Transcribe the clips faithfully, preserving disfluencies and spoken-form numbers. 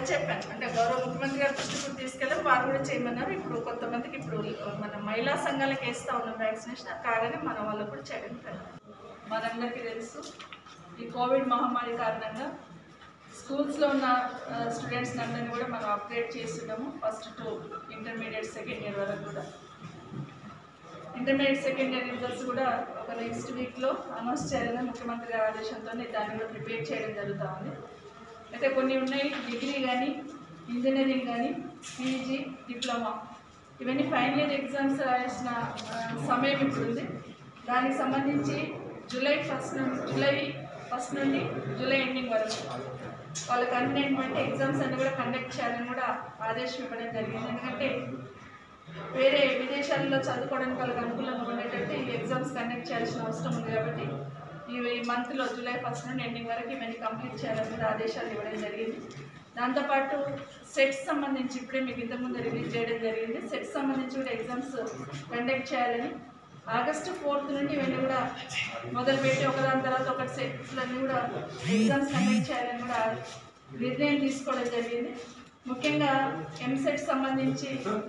చెప్పాను, అంటే గౌరవ ముఖ్యమంత్రి గారు దృష్టికి తీసుకెళ్ళాం, వారు కూడా చేయమన్నారు. ఇప్పుడు కొంతమందికి ఇప్పుడు మన మహిళా సంఘాలకు వేస్తూ ఉన్నాం వ్యాక్సినేషన్, కాగానే మన వాళ్ళకు కూడా చేయడం ప్రయత్నం. మనందరికీ తెలుసు, ఈ కోవిడ్ మహమ్మారి కారణంగా స్కూల్స్లో ఉన్న స్టూడెంట్స్ని అందరినీ కూడా మనం అప్గ్రేడ్ చేస్తున్నాము. First to intermediate second year వరకు కూడా. ఇంటర్మీడియట్ సెకండ్ ఇయర్ రిజల్ట్స్ కూడా ఒక నెక్స్ట్ వీక్లో అనౌన్స్ చేయాలని ముఖ్యమంత్రి గారి ఆదేశంతో దాన్ని కూడా ప్రిపేర్ చేయడం జరుగుతూ ఉంది. అయితే కొన్ని ఉన్నాయి, డిగ్రీ కానీ, ఇంజనీరింగ్ కానీ, పీజీ, డిప్లొమా, ఇవన్నీ ఫైనల్ ఇయర్ ఎగ్జామ్స్ రాసిన సమయం ఇప్పుడు ఉంది. దానికి సంబంధించి జూలై ఫస్ట్ నుండి జూలై ఫస్ట్ నుండి జూలై ఎండింగ్ వరకు వాళ్ళకి కన్వీనెంట్ ఎగ్జామ్స్ అన్ని కూడా కండక్ట్ చేయాలని కూడా ఆదేశం ఇవ్వడం జరిగింది. ఎందుకంటే వేరే విదేశాల్లో చదువుకోవడానికి వాళ్ళకి అనుకూలంగా ఉండేటట్టు ఈ ఎగ్జామ్స్ కండక్ట్ చేయాల్సిన అవసరం ఉంది. కాబట్టి ఈ మంత్లో జూలై ఫస్ట్ నుండి ఎండింగ్ వరకు ఇవన్నీ కంప్లీట్ చేయాలని కూడా ఆదేశాలు ఇవ్వడం జరిగింది. దాంతోపాటు సెట్స్ సంబంధించి ఇప్పుడే మీకు ఇంతకుముందు రిలీజ్ చేయడం జరిగింది. సెట్స్ సంబంధించి కూడా ఎగ్జామ్స్ కండక్ట్ చేయాలని ఆగస్టు ఫోర్త్ నుండి ఇవన్నీ కూడా మొదలుపెట్టి ఒకదాని తర్వాత ఒక సెట్లన్నీ కూడా ఎగ్జామ్స్ కండక్ట్ చేయాలని కూడా నిర్ణయం తీసుకోవడం జరిగింది. ముఖ్యంగా ఎంసెట్ సంబంధించి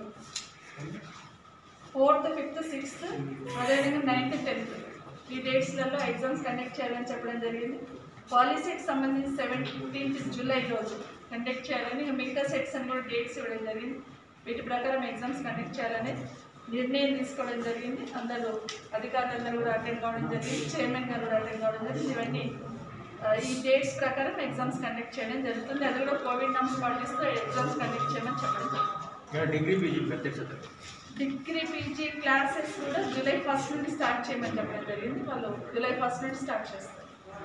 ఫోర్త్, ఫిఫ్త్, సిక్స్త్, అదేవిధంగా నైన్త్, టెన్త్ ఈ డేట్స్లలో ఎగ్జామ్స్ కండక్ట్ చేయాలని చెప్పడం జరిగింది. పాలిసెట్ సంబంధించి సెవెంటీన్త్ జూలై రోజు కండక్ట్ చేయాలని, మిగతా సెట్స్ అని కూడా డేట్స్ ఇవ్వడం జరిగింది. వీటి ప్రకారం ఎగ్జామ్స్ కండక్ట్ చేయాలని నిర్ణయం తీసుకోవడం జరిగింది. అందరూ అధికారులందరూ కూడా అటెండ్ కావడం జరిగింది, చైర్మన్ గారు కూడా అటెండ్ కావడం జరిగింది. ఇవన్నీ ఈ డేట్స్ ప్రకారం ఎగ్జామ్స్ కండక్ట్ చేయడం జరుగుతుంది. అది కూడా కోవిడ్ నామ్స్ పాటిస్తూ ఎగ్జామ్స్ కండక్ట్ చేయమని చెప్పడం జరుగుతుంది. డిగ్రీ పీజీ ప్రత్యక్ష డిగ్రీ పీజీ క్లాసెస్ కూడా జూలై ఫస్ట్ నుండి స్టార్ట్ చేయమని చెప్పడం జరిగింది. వాళ్ళు జూలై ఫస్ట్ నుండి స్టార్ట్ చేస్తారు.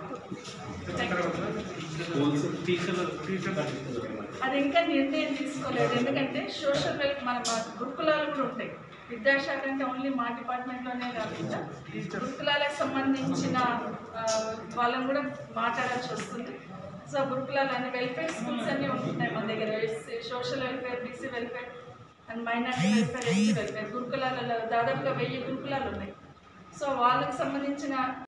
అది ఇంకా నిర్ణయం తీసుకోలేదు, ఎందుకంటే సోషల్ వెల్ఫేర్ మన గురుకులాలు కూడా ఉంటాయి. విద్యాశాఖ అంటే ఓన్లీ మా డిపార్ట్మెంట్లోనే కాకుండా గురుకులాలకు సంబంధించిన వాళ్ళని కూడా మాట్లాడాల్సి వస్తుంది. సో గురుకులాలు అన్ని వెల్ఫేర్ స్కూల్స్ అన్నీ ఉంటున్నాయి మన దగ్గర. Social welfare, BC welfare and minority welfare, SC welfare గురుకులాలలో దాదాపుగా వెయ్యి గురుకులాలు ఉన్నాయి. సో వాళ్ళకి సంబంధించిన